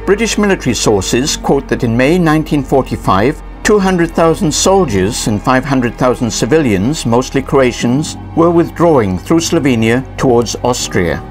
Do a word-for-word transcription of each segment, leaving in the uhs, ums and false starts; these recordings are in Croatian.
British military sources quote that in May nineteen forty-five, two hundred thousand soldiers and five hundred thousand civilians, mostly Croatians, were withdrawing through Slovenia towards Austria.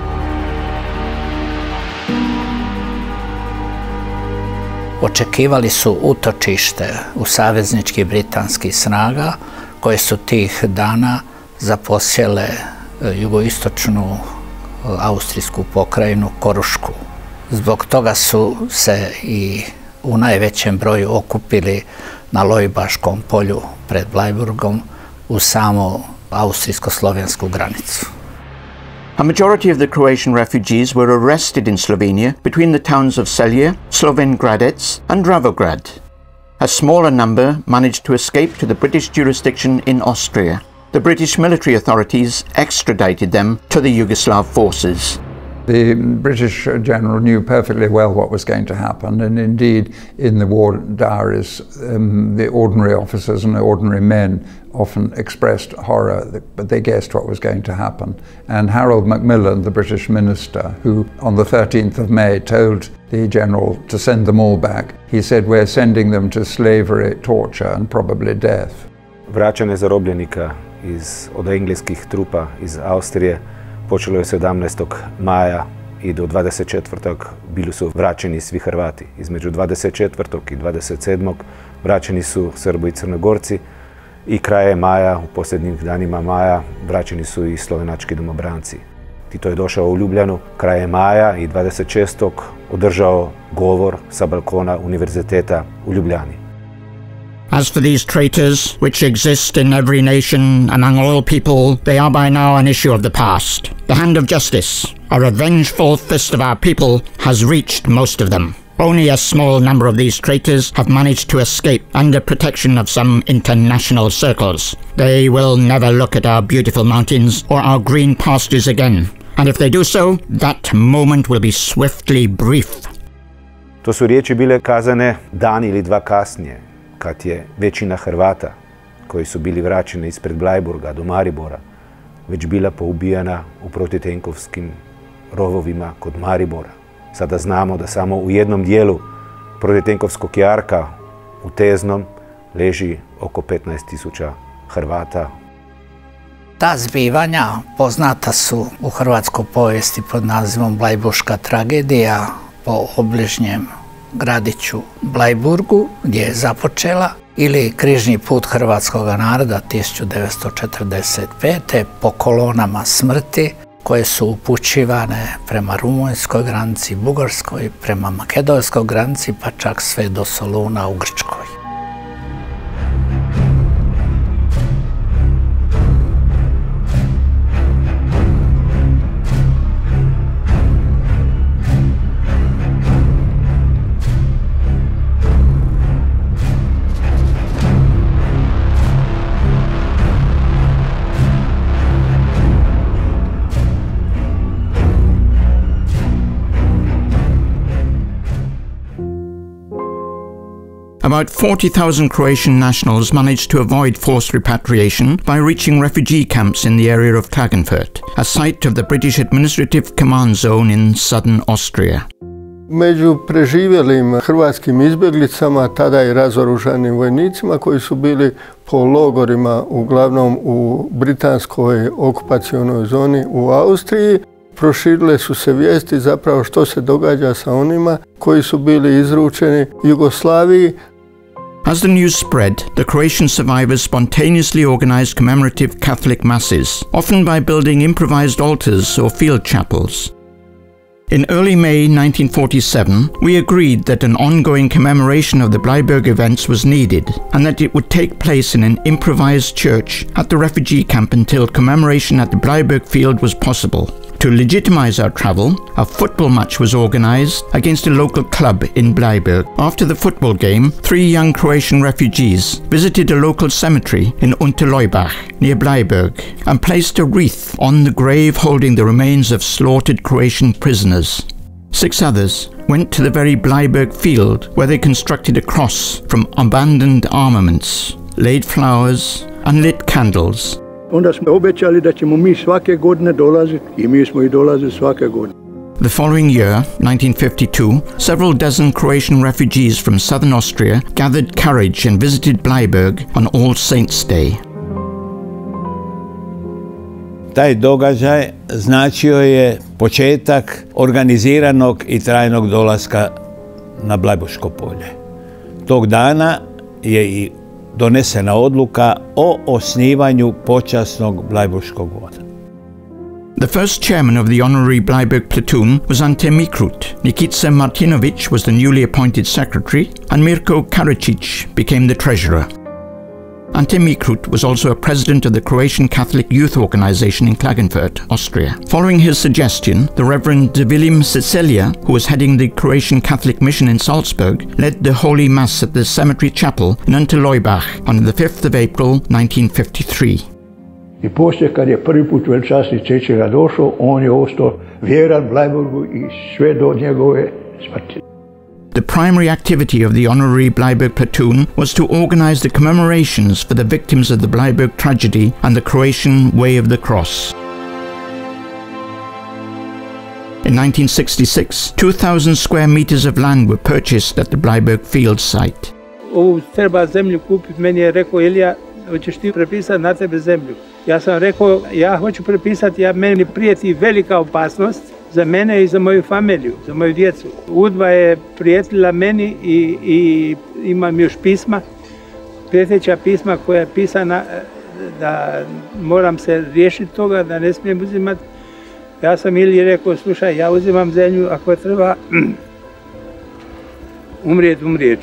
Očekivali su utočište u savezničkih britanskih snaga koje su tih dana zaposjele jugoistočnu austrijsku pokrajinu Korušku. Zbog toga su se i u najvećem broju okupili na Loibaškom polju pred Bleiburgom u samu austrijsko-slovensku granicu. A majority of the Croatian refugees were arrested in Slovenia between the towns of Celje, Sloven Gradec and Dravograd. A smaller number managed to escape to the British jurisdiction in Austria. The British military authorities extradited them to the Yugoslav forces. The British general knew perfectly well what was going to happen, and indeed in the war diaries um, the ordinary officers and the ordinary men often expressed horror, but they guessed what was going to happen. And Harold Macmillan, the British minister, who on the thirteenth of May told the general to send them all back, he said, "We're sending them to slavery, torture and probably death." Vraćanje zarobljenika iz, od engleskih trupa iz Austrije počelo je sedamnaestog maja i do dvadeset četvrtog bili su vraćeni svi Hrvati. Između dvadeset četvrtog i dvadeset sedmog vraćeni su Srbi i Crnogorci i kraje maja, u posljednjim danima maja, vraćeni su i slovenački domobranci. Tito je došao u Ljubljanu kraje maja i dvadeset šestog održao govor sa balkona Univerziteta u Ljubljani. As for these traitors, which exist in every nation among all people, they are by now an issue of the past. The hand of justice, a revengeful fist of our people, has reached most of them. Only a small number of these traitors have managed to escape under protection of some international circles. They will never look at our beautiful mountains or our green pastures again. And if they do so, that moment will be swiftly brief. To su riječi bile kazane dan ili dva kasnije, kad je većina Hrvata, koji su bili vraćeni ispred Bleiburga do Maribora, već bila poubijana u protitenkovskim rovovima kod Maribora. Sada znamo da samo u jednom dijelu protitenkovskog jarka u Teznom leži oko petnaest tisuća Hrvata. Ta zbivanja poznata su u hrvatskoj povijesti pod nazivom Bleiburška tragedija po obližnjem gradiću Bleiburgu, gdje je započela, ili križni put hrvatskog naroda tisuću devetsto četrdeset pete po kolonama smrti koje su upućivane prema rumunjskoj granici, bugarskoj, prema makedonskoj granici, pa čak sve do Soluna u Grčkoj. About forty thousand Croatian nationals managed to avoid forced repatriation by reaching refugee camps in the area of Klagenfurt, a site of the British Administrative Command Zone in southern Austria. Među preživjelim hrvatskim izbjeglicama, tada i razoružanim vojnicima koji su bili po logorima uglavnom u britanskoj okupacionoj zoni u Austriji, proširile su se vijesti zapravo što se događa sa onima koji su bili izručeni Jugoslaviji. As the news spread, the Croatian survivors spontaneously organized commemorative Catholic masses, often by building improvised altars or field chapels. In early May nineteen forty-seven, we agreed that an ongoing commemoration of the Bleiburg events was needed, and that it would take place in an improvised church at the refugee camp until commemoration at the Bleiburg Field was possible. To legitimize our travel, a football match was organized against a local club in Bleiburg. After the football game, three young Croatian refugees visited a local cemetery in Loibach, near Bleiburg, and placed a wreath on the grave holding the remains of slaughtered Croatian prisoners. Six others went to the very Bleiburg Field, where they constructed a cross from abandoned armaments, laid flowers and lit candles. Onda smo obećali da ćemo mi svake godine dolaziti i mi smo i dolazili svake godine. The following year, nineteen fifty-two, several dozen Croatian refugees from southern Austria gathered courage and visited Bleiburg on All Saints' Day. Taj događaj značio je početak organiziranog i trajnog dolaska na Blajburško polje. Tog dana je i donesena odluka o osnivanju počasnog Blajburškog voda. The first chairman of the Honorary Bleiburg Platoon was Ante Mikrut. Nikita Martinović was the newly appointed secretary, and Mirko Karacic became the treasurer. Ante Mikrut was also a president of the Croatian Catholic Youth Organization in Klagenfurt, Austria. Following his suggestion, the Reverend Vilim Cecelja, who was heading the Croatian Catholic Mission in Salzburg, led the Holy Mass at the Cemetery Chapel in Loibach on the fifth of April nineteen fifty-three. I poslije kad je prvi put veličasni Cecilija došao, on je ostao vjeran Bleiburgu i sve do njegove smrti. The primary activity of the Honorary Bleiburg Platoon was to organize the commemorations for the victims of the Bleiburg tragedy and the Croatian Way of the Cross. In nineteen sixty-six, two thousand square meters of land were purchased at the Bleiburg Field site. Ovu treba zemlju kupiti, meni je rekao Ilija, hoćeš ti prepisati na tebe zemlju. Ja sam rekao, ja hoću prepisati, ja, meni prijeti velika opasnost za mene i za moju familiju, za moju djecu. Udba je prijetila meni i, i imam još pisma, prijeteća pisma koja je pisana da moram se riješiti toga, da ne smijem uzimati. Ja sam Iliji rekao, slušaj, ja uzimam zemlju, ako treba umrijet, umrijet ću.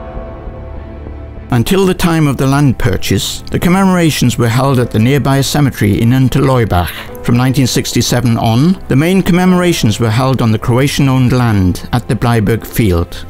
Until the time of the land purchase, the commemorations were held at the nearby cemetery in Loibach. From nineteen sixty-seven on, the main commemorations were held on the Croatian-owned land at the Bleiburg Field.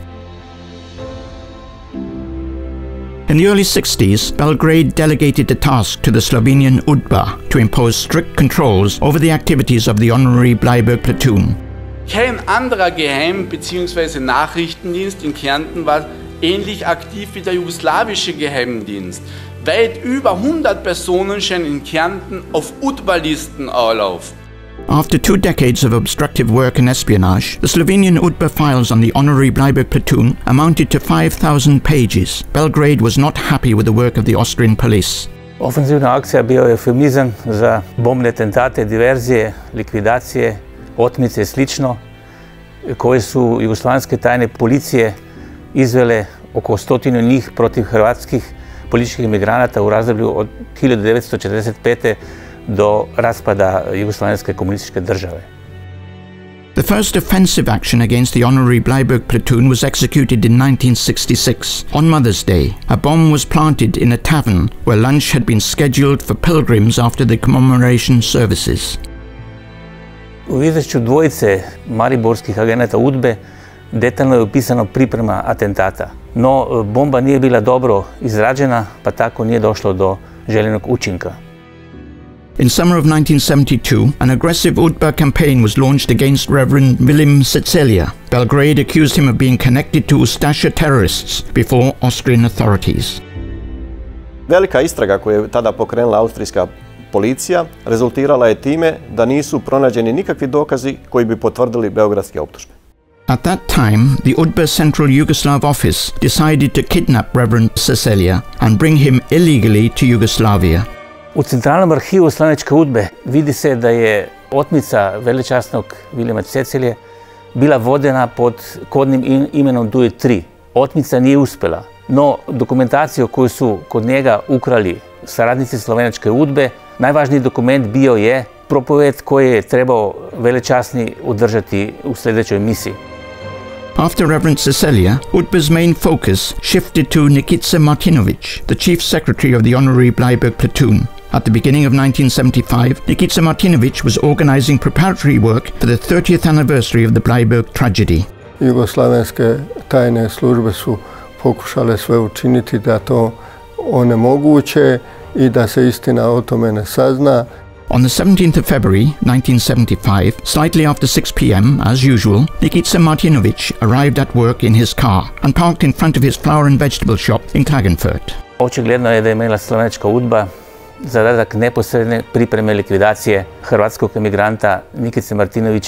In the early sixties, Belgrade delegated the task to the Slovenian U D B A to impose strict controls over the activities of the Honorary Bleiburg Platoon. Kein anderer Geheim- bzw. Nachrichtendienst in Kärnten war ähnlich aktiv wie der jugoslawische Geheimdienst. Weit über hundert Personen scheinen in Kärnten auf U D B A-Listen Urlaub. After two decades of obstructive work and espionage, the Slovenian U D B A files on the Honorary Bleiburg Platoon amounted to five thousand pages. Belgrade was not happy with the work of the Austrian police. Ofenzivna akcija bio je eufemizam za bombne tentate, diverzije, likvidacije, otmice i slično, koje su jugoslavenske tajne policije izvele oko stotinu njih protiv hrvatskih političkih imigranata u razdoblju od hiljadu devetsto četrdeset pete do raspada jugoslavenske komunističke države. The first offensive action against the Honorary Bleiburg Platoon was executed in nineteen sixty-six. On Mother's Day, a bomb was planted in a tavern where lunch had been scheduled for pilgrims after the commemoration services. U izvješću dvojice mariborskih agenata U D B E detaljno je opisano priprema atentata, no bomba nije bila dobro izrađena, pa tako nije došlo do željenog učinka. In summer of nineteen seventy-two, an aggressive U D B A campaign was launched against Reverend Vilim Cecelja. Belgrade accused him of being connected to Ustaša terrorists before Austrian authorities. Velika istraga koju je tada pokrenula austrijska policija rezultirala je time da nisu pronađeni nikakvi dokazi koji bi potvrdili beogradske optužbe. At that time, the U D B A Central Yugoslav office decided to kidnap Reverend Cecelja and bring him illegally to Yugoslavia. U centralnom arhivu slovenačke U D B E vidi se da je otmica velečasnog Viljama Cecelje bila vodena pod kodnim imenom D U I tri. Otmica nije uspjela, no dokumentaciju koju su kod njega ukrali saradnici slovenačke U D B E, najvažniji dokument bio je propoved koji je trebao velečasni održati u sljedećoj misiji. After Reverend Cecelja, U D B A's main focus shifted to Nikita Martinović, the chief secretary of the Honorary Bleiburg Platoon. At the beginning of nineteen seventy-five, Nikita Martinović was organizing preparatory work for the thirtieth anniversary of the Bleiburg tragedy. Jugoslavenske tajne službe su pokušale sve učiniti da to onemoguće i da se istina o tome ne sazna. On the seventeenth of February nineteen seventy-five, slightly after six p m, as usual, Nikita Martinović arrived at work in his car and parked in front of his flower and vegetable shop in Klagenfurt. Očigledno je da je imala slovenačka U D B A zadatak neposredne pripreme likvidacije hrvatskog emigranta Nikite Martinovića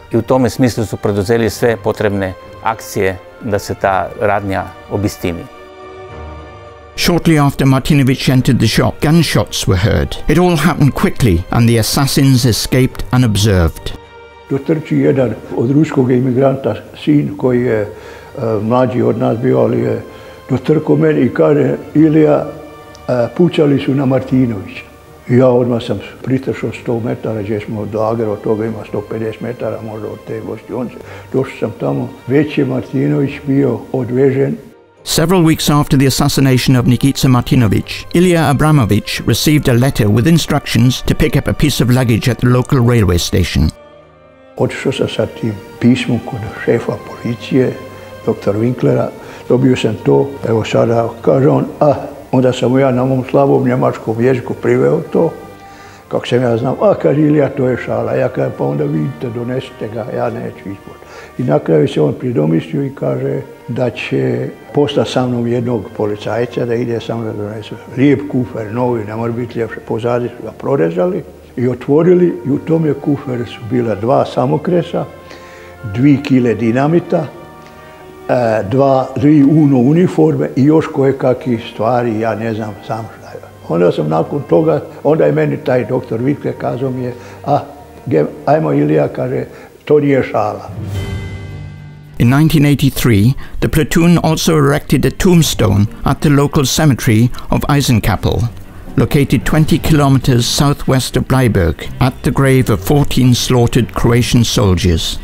i u tome smislu su poduzeli sve potrebne akcije da se ta radnja obistini. Shortly after Martinović entered the shop, gunshots were heard. It all happened quickly and the assassins escaped unobserved. Dotrči jedan od ruskog imigranta, sin koji je uh, mlađi od nas bio, ali je dotrko meni i kaže, Ilija, uh, pucali su na Martinovića. I ja odmah sam pritršao sto metara, gdje smo od lagera, od toga ima sto pedeset metara možda od te gostionce. Došao sam tamo, već je Martinović bio odvežen. Several weeks after the assassination of Nikita Martinović, Ilya Abramovich received a letter with instructions to pick up a piece of luggage at the local railway station. Otišao sam sa tim pismom kod šefa policije, doktora Winklera, dobio sam to, evo sada kaže on, a onda sam mu ja na mom slabom njemačkom jeziku priveo to, kako sam ja znam, a kaže Ilija, to je šala, ja kažem, pa onda vidite, donesite ga, ja neću ispod. I na kraju se on pridomislio i kaže da će poslati sa mnom jednog policajca da ide sa mnom da donese lijep kufer, novi, ne mora biti ljepše. Pozadi su ga prorezali i otvorili i u tome kuferu su bila dva samokresa, dvi kile dinamita, dva, dvi uno uniforme i još koje kakvi stvari, ja ne znam sam šta je. Onda sam nakon toga, onda je meni taj doktor Vitke kazao mi je, a ajmo Ilija, kaže, to nije šala. In nineteen eighty-three, the platoon also erected a tombstone at the local cemetery of Eisenkappel, located twenty kilometers southwest of Bleiburg, at the grave of fourteen slaughtered Croatian soldiers.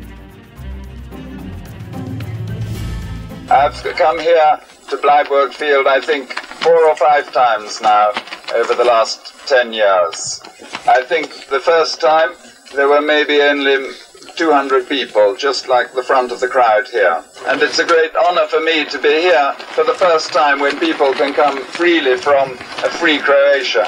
I've come here to Loibach Field, I think, four or five times now over the last ten years. I think the first time there were maybe only two hundred people, just like the front of the crowd here. And it's a great honor for me to be here for the first time when people can come freely from a free Croatia.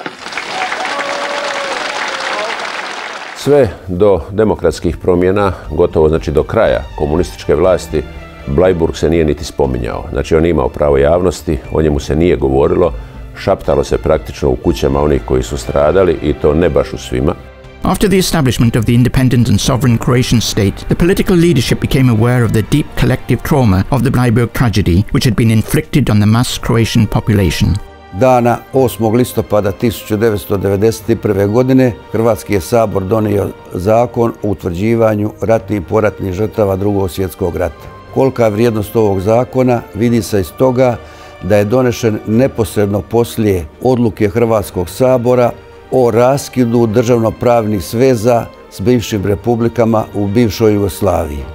Sve do demokratskih promjena, gotovo znači do kraja komunističke vlasti, Bleiburg se nije niti spominjao. Znači on je imao pravo javnosti, o njemu se nije govorilo, šaptalo se praktično u kućama onih koji su stradali i to ne baš u svima. After the establishment of the independent and sovereign Croatian state, the political leadership became aware of the deep collective trauma of the Bleiburg tragedy, which had been inflicted on the mass Croatian population. Dana osmog listopada tisuću devetsto devedeset prve. godine Hrvatski je sabor donio zakon o utvrđivanju ratnih i poratnih žrtava Drugog svjetskog rata. Kolika je vrijednost ovog zakona vidi se iz toga da je donešen neposredno poslije odluke Hrvatskog sabora o raskidu državnopravnih sveza s bivšim republikama u bivšoj Jugoslaviji.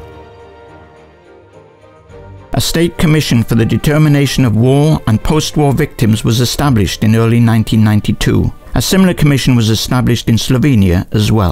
A state commission for the determination of war and post-war victims was established in early nineteen ninety-two. A similar commission was established in Slovenia as well.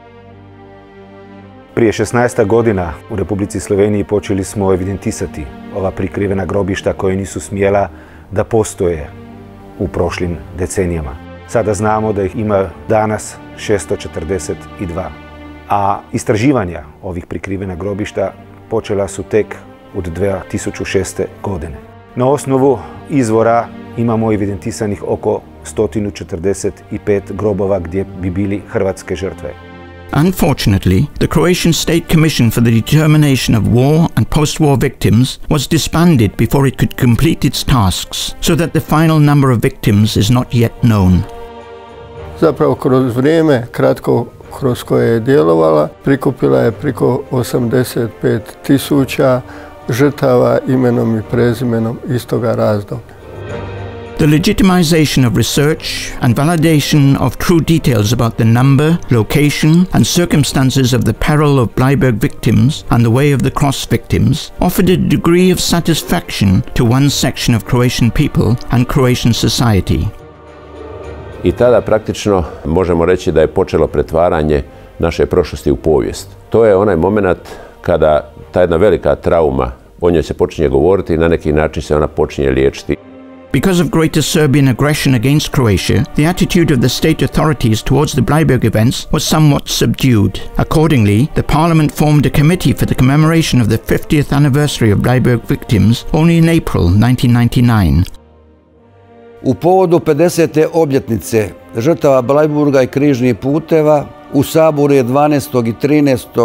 Prije šesnaest godina u Republici Sloveniji počeli smo evidentisati ova prikrivena grobišta koje nisu smjela da postoje u prošlim decenijama. Sada znamo da ih ima danas šesto četrdeset dva. A istraživanja ovih prikrivena grobišta počela su tek od dve tisuće šeste. godine. Na osnovu izvora imamo evidentisanih oko sto četrdeset pet grobova gdje bi bili hrvatske žrtve. Unfortunately, the Croatian State Commission for the Determination of War and Post-War Victims was disbanded before it could complete its tasks, so that the final number of victims is not yet known. Zapravo kroz vrijeme kratko kroz koje je djelovala, prikupila je preko osamdeset pet tisuća žrtava imenom i prezimenom istoga razdoblja. The legitimization of research and validation of true details about the number, location and circumstances of the peril of Bleiburg victims and the way of the cross victims offered a degree of satisfaction to one section of Croatian people and Croatian society. I tada praktično možemo reći da je počelo pretvaranje naše prošlosti u povijest. To je onaj moment kada ta jedna velika trauma, o njoj se počinje govoriti i na neki način se ona počinje liječiti. Because of greater Serbian aggression against Croatia, the attitude of the state authorities towards the Bleiburg events was somewhat subdued. Accordingly, the parliament formed a committee for the commemoration of the fiftieth anniversary of Bleiburg victims only in April nineteen ninety-nine. U povodu pedesete obljetnice žrtava Bleiburga i križnih puteva u Saboru je dvanaestog i trinaestog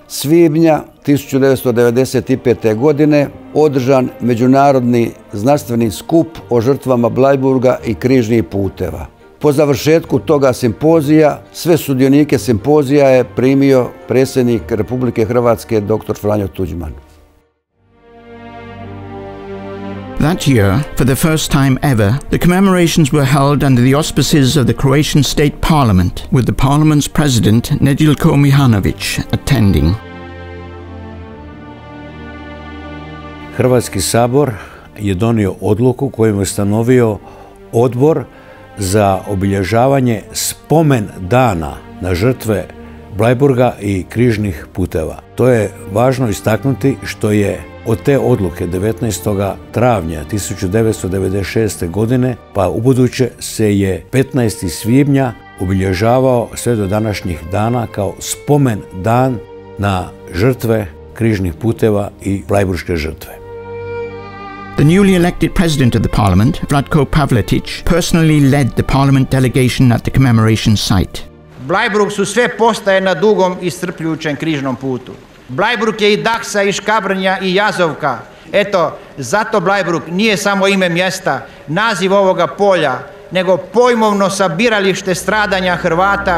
svibnja tisuću devetsto devedeset pete. godine održan međunarodni znanstveni skup o žrtvama Bleiburga i križnih puteva. Po završetku toga simpozija, sve sudionike simpozija je primio predsjednik Republike Hrvatske doktor Franjo Tuđman. That year, for the first time ever, the commemorations were held under the auspices of the Croatian State Parliament, with the Parliament's President Nedeljko Mihaljević attending. Hrvatski sabor je donio odluku kojom je ustanovio odbor za obilježavanje spomen dana na žrtve Bleiburga i križnih puteva. To je važno istaknuti što je od te odluke devetnaestog travnja tisuću devetsto devedeset šeste. godine pa ubuduće se je petnaestog svibnja obilježavao sve do današnjih dana kao spomen dan na žrtve križnih puteva i Bleiburške žrtve. The newly elected president of the parliament, Vlatko Pavletić, personally led the parliament delegation at the commemoration site. Bleiburg su sve postaje na dugom i iscrpljujućem križnom putu. Bleiburg je i Daksa, i Škabrnja, i Jazovka. Eto, zato Bleiburg nije samo ime mjesta, naziv ovoga polja, nego pojmovno sabiralište stradanja Hrvata.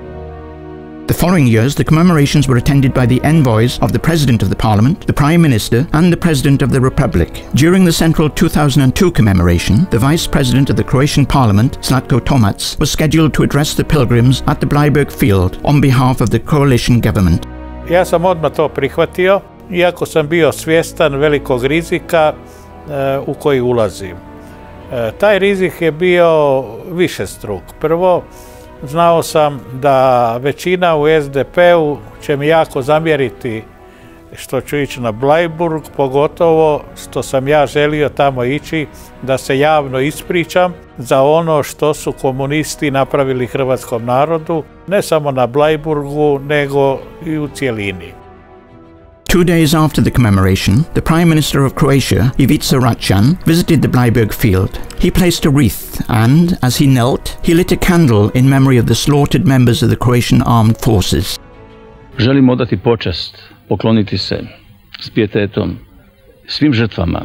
The following years, the commemorations were attended by the envoys of the President of the Parliament, the Prime Minister, and the President of the Republic. During the Central two thousand two commemoration, the Vice President of the Croatian Parliament, Zlatko Tomac, was scheduled to address the pilgrims at the Bleiburg Field on behalf of the coalition government. Ja sam odmah to prihvatio, iako sam bio svjestan velikog rizika e, u koji ulazim. E, taj rizik je bio višestruk. Prvo, znao sam da većina u es de pe-u će mi jako zamjeriti što ću ići na Bleiburg, pogotovo što sam ja želio tamo ići da se javno ispričam za ono što su komunisti napravili hrvatskom narodu, ne samo na Bleiburgu, nego i u cijelini. Two days after the commemoration, the Prime Minister of Croatia, Ivica Račan, visited the Bleiburg Field. He placed a wreath and, as he knelt, he lit a candle in memory of the slaughtered members of the Croatian armed forces. Želim odati počast, pokloniti se s pijetetom svim žrtvama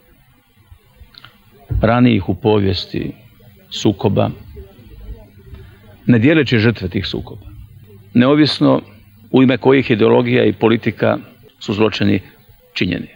ranijih u povijesti sukoba, ne dijeleći žrtve tih sukoba, neovisno u ime kojih ideologija i politika su zločini činjeni.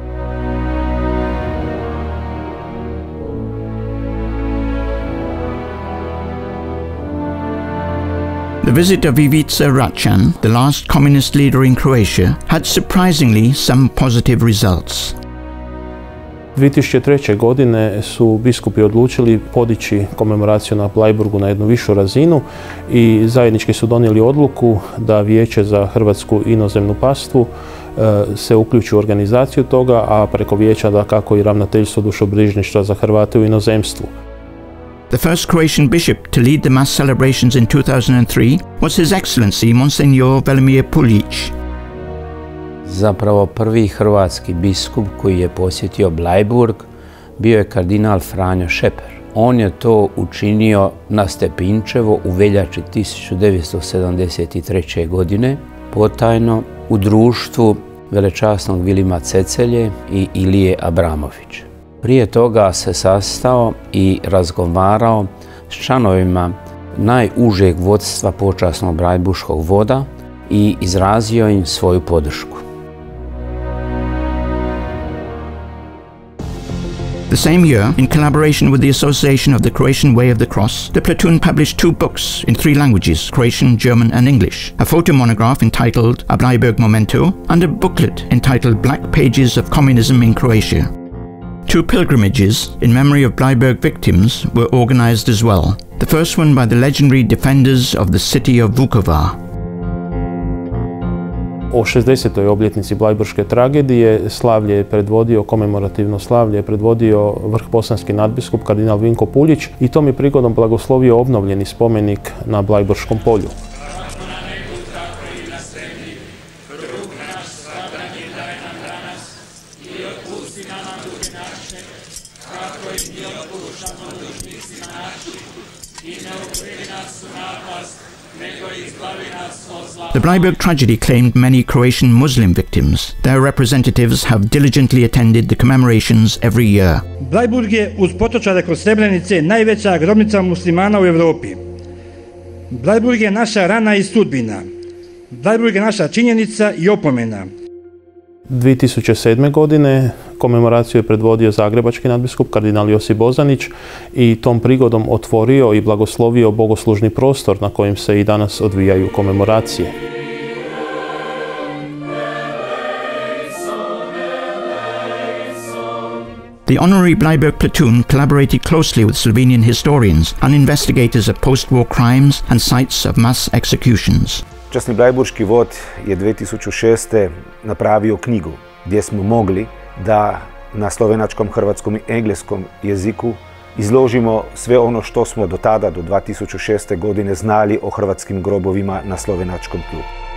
The visit of Ivica Račan, the last communist leader in Croatia, had surprisingly some positive results. dvije tisuće treće. godine su biskupi odlučili podići komemoraciju na Bleiburgu na jednu višu razinu i zajednički su donijeli odluku da Vijeće za hrvatsku inozemnu pastvu se uključi u organizaciju toga, a preko vijeća dakako i ravnateljstvo dušobrižništva za Hrvate u inozemstvu. The first Croatian bishop to lead the mass celebrations in two thousand three was His Excellency Monsignor Velimir Pulić. Zapravo prvi hrvatski biskup koji je posjetio Bleiburg bio je kardinal Franjo Šeper. On je to učinio na Stepinčevo u veljači tisuću devetsto sedamdeset treće. godine, potajno u društvu velečasnog Vilima Cecelje i Ilije Abramovića. Prije toga se sastao i razgovarao s članovima najužeg vodstva počasnog Bleiburškog voda i izrazio im svoju podršku. The same year, in collaboration with the Association of the Croatian Way of the Cross, the Platoon published two books in three languages, Croatian, German and English, a photo monograph entitled A Bleiburg Memento and a booklet entitled Black Pages of Communism in Croatia. Two pilgrimages in memory of Bleiburg victims were organized as well, the first one by the legendary defenders of the city of Vukovar. O šezdesetoj obljetnici Bleiburške tragedije slavlje je predvodio, komemorativno slavlje je predvodio vrhbosanski nadbiskup kardinal Vinko Puljić i tom je prigodom blagoslovio obnovljeni spomenik na Bleiburškom polju. The Bleiburg tragedy claimed many Croatian Muslim victims. Their representatives have diligently attended the commemorations every year. Bleiburg je uz potočare kod Srebrenice najveća grobnica muslimana u Evropi. Bleiburg je naša rana i sudbina. Bleiburg je naša činjenica i opomena. dvije tisuće sedme. godine komemoraciju je predvodio zagrebački nadbiskup kardinal Josip Bozanić i tom prigodom otvorio i blagoslovio bogoslužni prostor na kojem se i danas odvijaju komemoracije. The Honorary Bleiburg Platoon collaborated closely with Slovenian historians and investigators of post-war crimes and sites of mass executions. Časni Blajburški vod je dvije tisuće šeste. napravio knjigu gdje smo mogli da na slovenačkom, hrvatskom i engleskom jeziku izložimo sve ono što smo do tada, do dvije tisuće šeste. godine znali o hrvatskim grobovima na slovenačkom tlu.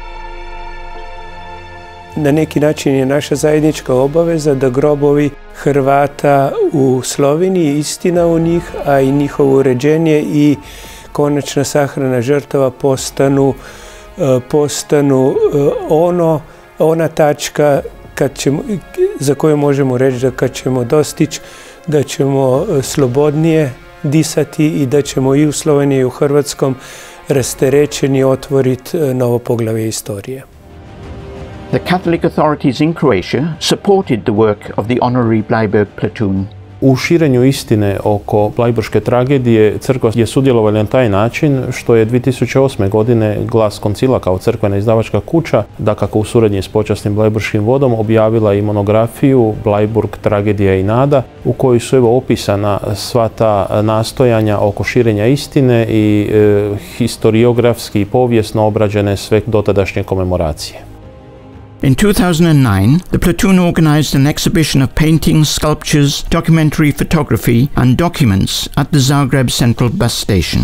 Na neki način je naša zajednička obaveza da grobovi Hrvata u Sloveniji, istina u njih, a i njihovo uređenje i konačna sahrana žrtava postanu, postanu ono, ona tačka kad ćemo, za koju možemo reći da kad ćemo dostići, da ćemo slobodnije disati i da ćemo i u Sloveniji i u Hrvatskom rasterećeni otvoriti novo poglavlje istorije. The Catholic authorities in Croatia supported the work of the Honorary Bleiburg Platoon. U širenju istine oko Blajburške tragedije crkva je sudjelovala na taj način što je dvije tisuće osme. godine Glas koncila kao crkvena izdavačka kuća, dakako u suradnji s počasnim Blajburškim vodom, objavila i monografiju Bleiburg, tragedija i nada, u kojoj su evo opisana sva ta nastojanja oko širenja istine i e, historiografski i povijesno obrađene sve dotadašnje komemoracije. In two thousand nine, the platoon organized an exhibition of paintings, sculptures, documentary photography and documents at the Zagreb Central bus station.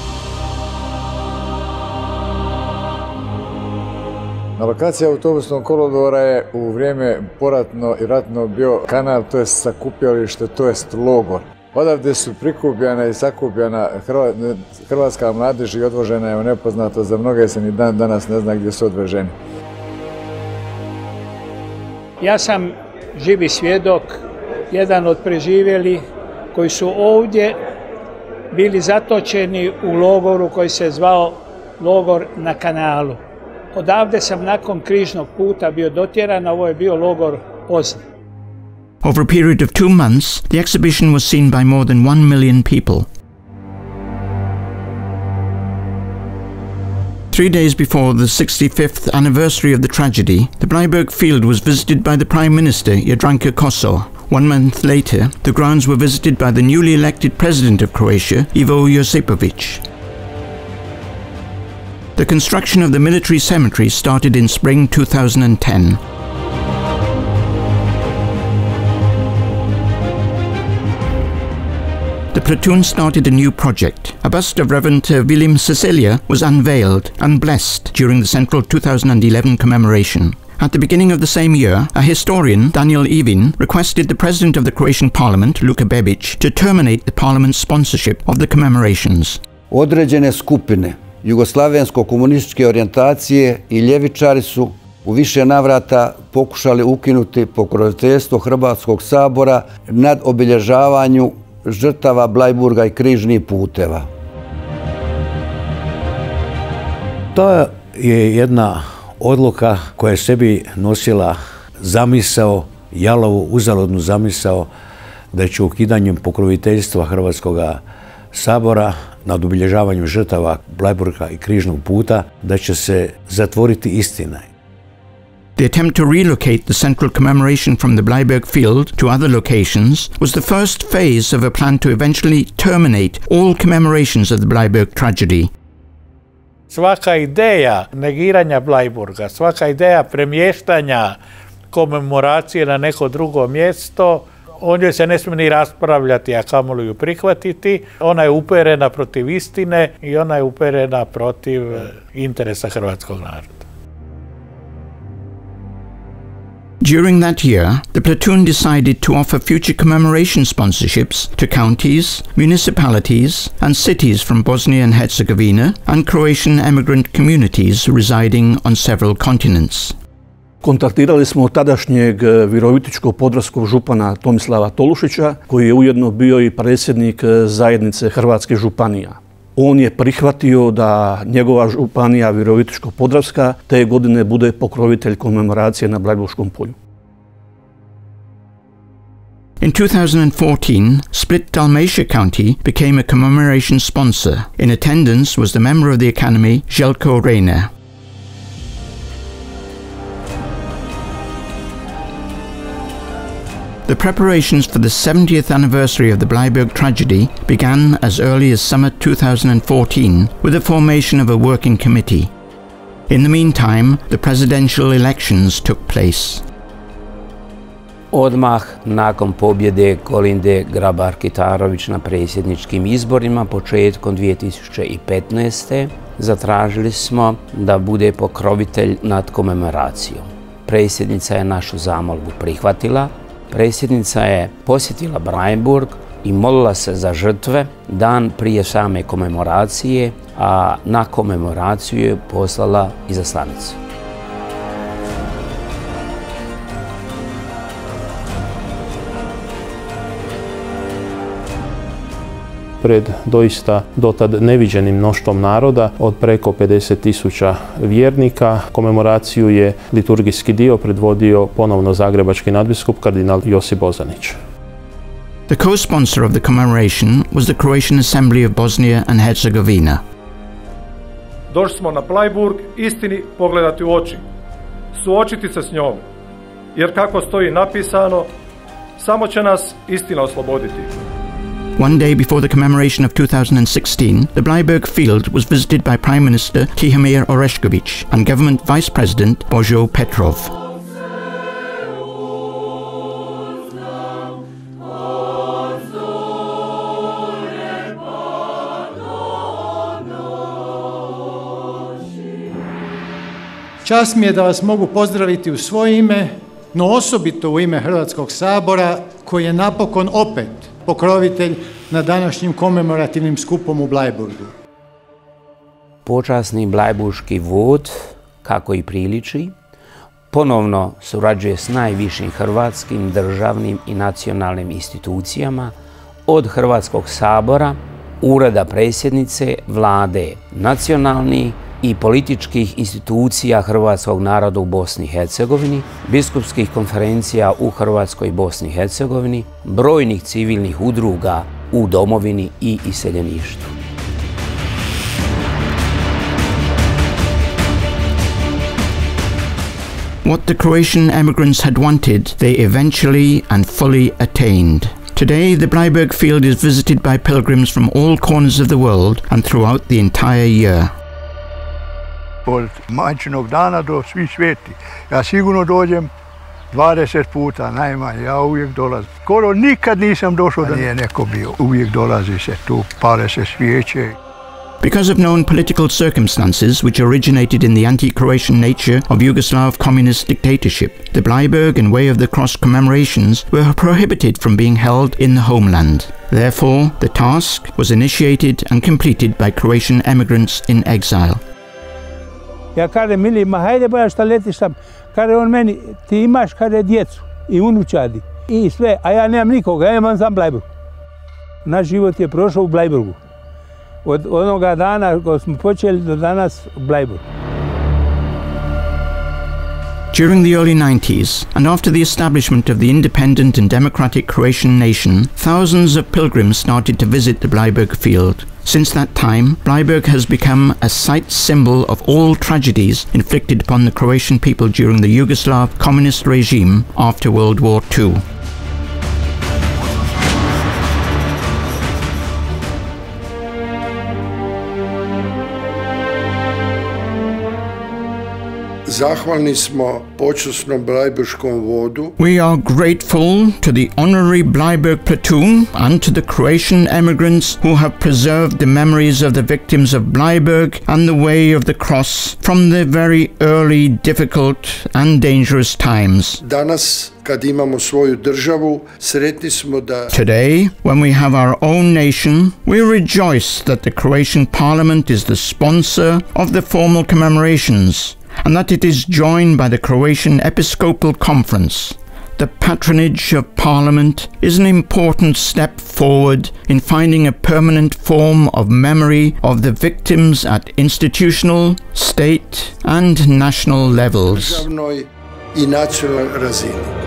Na lokaciji autobusnog kolodvora je u vrijeme poratno i ratno bio kanal, to je sakupljalište, to jest logor. Odavde su prikupljena i sakupljena hrvatska mladež i odvožena je u nepoznato, za mnoge se ni dan danas ne zna gdje su odveženi. Ja sam živi svjedok, jedan od preživjeli koji su ovdje bili zatočeni u logoru koji se zvao logor na kanalu. Odavde sam nakon križnog puta bio dotjeran, a ovo je bio logor Pozna. Over a period of two months, the exhibition was seen by more than one million people. Three days before the sixty-fifth anniversary of the tragedy, the Bleiburg Field was visited by the Prime Minister, Jadranka Kosor. One month later, the grounds were visited by the newly elected President of Croatia, Ivo Josipović. The construction of the military cemetery started in spring two thousand ten. The platoon started a new project. A bust of Reverend Willem Cecilia was unveiled and blessed during the Central two thousand eleven commemoration. At the beginning of the same year, a historian, Daniel Ivin, requested the President of the Croatian Parliament, Luka Bebic, to terminate the Parliament's sponsorship of the commemorations. Određene skupine jugoslavensko-komunističke orijentacije i ljevičari su u više navrata pokušali ukinuti pokroviteljstvo Hrvatskog sabora nad obilježavanju žrtava Bleiburga i križnih puteva. To je jedna odluka koja je sebi nosila zamisao, jalovu, uzaludnu zamisao da će ukidanjem pokroviteljstva Hrvatskog sabora nad obilježavanjem žrtava Bleiburga i križnog puta da će se zatvoriti istina. The attempt to relocate the central commemoration from the Bleiburg Field to other locations was the first phase of a plan to eventually terminate all commemorations of the Bleiburg tragedy. Svaka ideja negiranja Bleiburga, svaka ideja premještanja komemoracije na neko drugo mjesto, o njoj se ne smije ni raspravljati, a kamoli ju prihvatiti. Ona je uperena protiv istine i ona je uperena protiv interesa hrvatskog naroda. During that year, the platoon decided to offer future commemoration sponsorships to counties, municipalities and cities from Bosnia and Herzegovina and Croatian emigrant communities residing on several continents. Kontaktirali smo tadašnjeg virovitičko-podravskog župana Tomislava Tolušića, koji je ujedno bio i predsjednik zajednice Hrvatskih županija. On je prihvatio da njegova županija Virovitičko-podravska te godine bude pokrovitelj komemoracije na Blajburškom polju. In two thousand fourteen, Split Dalmatia County became a commemoration sponsor. In attendance was the member of the Academy, Željko Reiner. The preparations for the seventieth anniversary of the Bleiburg tragedy began as early as summer two thousand fourteen with the formation of a working committee. In the meantime, the presidential elections took place. Odmah nakon pobjede Kolinde Grabar-Kitarović na predsjedničkim izborima početkom dvije tisuće petnaeste. zatražili smo da bude pokrovitelj nad komemoracijom. Predsjednica je našu zamolbu prihvatila. Predsjednica je posjetila Bleiburg i molila se za žrtve dan prije same komemoracije, a na komemoraciju je poslala izaslanicu. Pred doista dotad neviđenim mnoštvom naroda od preko pedeset tisuća vjernika. Komemoraciju je liturgijski dio predvodio ponovno zagrebački nadbiskup kardinal Josip Bozanić. The co-sponsor of the commemoration was the Croatian Assembly of Bosnia and Herzegovina. Došli smo na Bleiburg istini pogledati u oči, suočiti se s njom, jer kako stoji napisano, samo će nas istina osloboditi. One day before the commemoration of two thousand sixteen, the Bleiburg Field was visited by Prime Minister Tihomir Orešković and Government Vice President Bože Petrov. Čast mi je da vas mogu pozdraviti u svoje ime, no osobito u ime Hrvatskog sabora, koji je napokon opet pokrovitelj na današnjim komemorativnim skupom u Bleiburgu. Počasni blajburški vod, kako i priliči, ponovno surađuje s najvišim hrvatskim državnim i nacionalnim institucijama, od Hrvatskog sabora, Ureda predsjednice, vlade nacionalnih i političkih institucija hrvatskog naroda u Bosni i Hercegovini, biskupskih konferencija u Hrvatskoj i Bosni i Hercegovini, brojnih civilnih udruga u domovini i iseljeništvu. What the Croatian emigrants had wanted, they eventually and fully attained. Today, the Bleiburg Field is visited by pilgrims from all corners of the world and throughout the entire year. Od majčinog dana do svih sveti. Ja sigurno dođem dvadeset puta najmanje, ja uvijek dolazim. Skoro nikad nisam došao da nije neko bio. Uvijek dolazi se tu, pale se svijeće. Because of known political circumstances which originated in the anti-Croatian nature of Yugoslav communist dictatorship, the Bleiburg and Way of the Cross commemorations were prohibited from being held in the homeland. Therefore, the task was initiated and completed by Croatian emigrants in exile. Ja kažem, mili, ma hajde boja šta letiš tam. Kaže on meni, ti imaš, kaže, djecu i unučadi i sve, a ja nemam nikoga, ja imam sam Bleiburg. Naš život je prošao u Bleiburgu. Od onoga dana ko smo počeli do danas u Bleiburgu. During the early nineties, and after the establishment of the independent and democratic Croatian nation, thousands of pilgrims started to visit the Bleiburg Field. Since that time, Bleiburg has become a site symbol of all tragedies inflicted upon the Croatian people during the Yugoslav communist regime after World War Two. Zahvalni smo počasnom Blajburškom vodu. We are grateful to the Honorary Bleiburg Platoon and to the Croatian emigrants who have preserved the memories of the victims of Bleiburg and the Way of the Cross from the very early, difficult and dangerous times. Danas, kad imamo svoju državu, sretni smo da... Today, when we have our own nation, we rejoice that the Croatian Parliament is the sponsor of the formal commemorations and that it is joined by the Croatian Episcopal Conference. The patronage of Parliament is an important step forward in finding a permanent form of memory of the victims at institutional, state and national levels. Državnoj i nacionalnoj razini.